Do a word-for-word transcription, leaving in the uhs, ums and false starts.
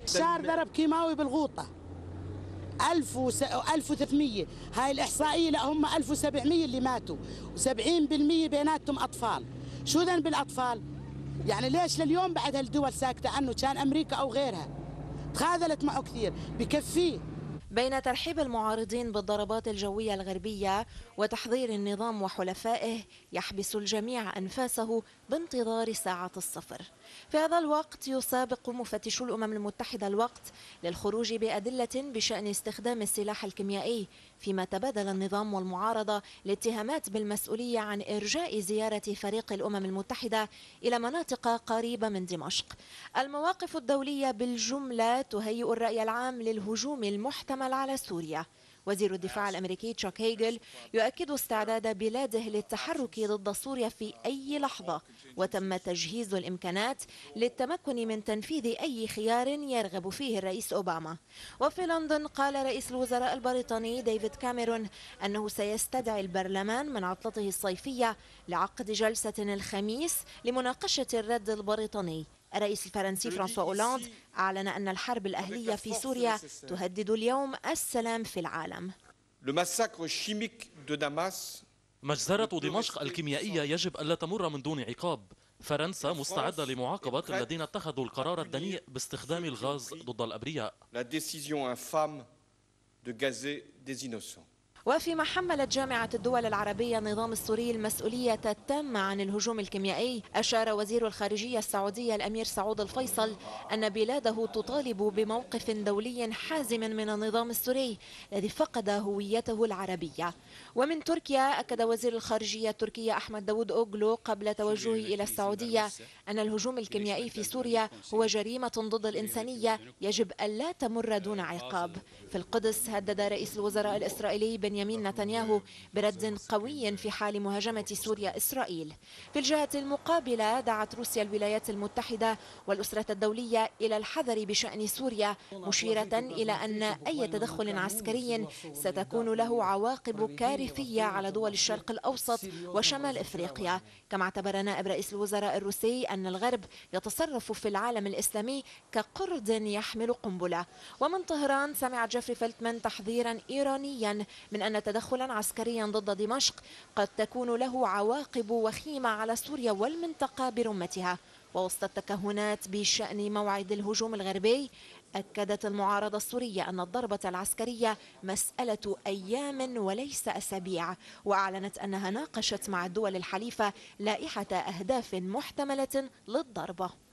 بشار ضرب كيماوي بالغوطة ألف وثلاثمية، هاي الإحصائية لا هم ألف وسبعمية اللي ماتوا وسبعين بالمية بيناتهم أطفال. شو ذنب الأطفال؟ يعني ليش لليوم بعد هالدول ساكتة عنه؟ كان أمريكا أو غيرها تخاذلت معه كثير، بكفيه. بين ترحيب المعارضين بالضربات الجوية الغربية وتحضير النظام وحلفائه يحبس الجميع أنفاسه بانتظار ساعة الصفر. في هذا الوقت يسابق مفتشو الأمم المتحدة الوقت للخروج بأدلة بشأن استخدام السلاح الكيميائي، فيما تبادل النظام والمعارضة الاتهامات بالمسؤولية عن إرجاء زيارة فريق الأمم المتحدة إلى مناطق قريبة من دمشق. المواقف الدولية بالجملة تهيئ الرأي العام للهجوم المحتمل على سوريا. وزير الدفاع الأمريكي تشاك هيجل يؤكد استعداد بلاده للتحرك ضد سوريا في أي لحظة، وتم تجهيز الإمكانات للتمكن من تنفيذ أي خيار يرغب فيه الرئيس أوباما. وفي لندن قال رئيس الوزراء البريطاني ديفيد كاميرون أنه سيستدعي البرلمان من عطلته الصيفية لعقد جلسة الخميس لمناقشة الرد البريطاني. الرئيس الفرنسي فرانسوا أولاند أعلن أن الحرب الأهلية في سوريا تهدد اليوم السلام في العالم. مجزرة دمشق الكيميائية يجب ألا تمر من دون عقاب. فرنسا مستعدة لمعاقبة الذين اتخذوا القرار الدنيء باستخدام الغاز ضد الأبرياء. وفيما حملت جامعة الدول العربية النظام السوري المسؤولية التامة عن الهجوم الكيميائي، أشار وزير الخارجية السعودية الأمير سعود الفيصل أن بلاده تطالب بموقف دولي حازم من النظام السوري الذي فقد هويته العربية. ومن تركيا أكد وزير الخارجية التركي أحمد داود أوغلو قبل توجهه إلى السعودية أن الهجوم الكيميائي في سوريا هو جريمة ضد الإنسانية يجب ألا تمر دون عقاب. في القدس هدد رئيس الوزراء الإسرائيلي بنيامين نتنياهو برد قوي في حال مهاجمة سوريا إسرائيل. في الجهة المقابلة دعت روسيا الولايات المتحدة والأسرة الدولية إلى الحذر بشأن سوريا، مشيرة إلى أن أي تدخل عسكري ستكون له عواقب كارثية على دول الشرق الأوسط وشمال إفريقيا. كما اعتبر نائب رئيس الوزراء الروسي أن الغرب يتصرف في العالم الإسلامي كقرد يحمل قنبلة. ومن طهران سمع جيفري فلتمان تحذيرا إيرانيا من أن تدخلا عسكريا ضد دمشق قد تكون له عواقب وخيمة على سوريا والمنطقة برمتها. ووسط التكهنات بشأن موعد الهجوم الغربي، أكدت المعارضة السورية أن الضربة العسكرية مسألة أيام وليس أسابيع، وأعلنت أنها ناقشت مع الدول الحليفة لائحة أهداف محتملة للضربة.